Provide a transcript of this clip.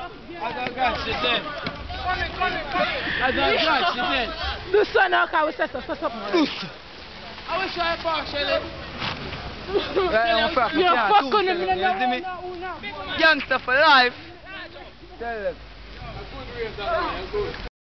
Do so now, can we set up? I wish I partially. You're fucking him. Youngster for life. Tell them.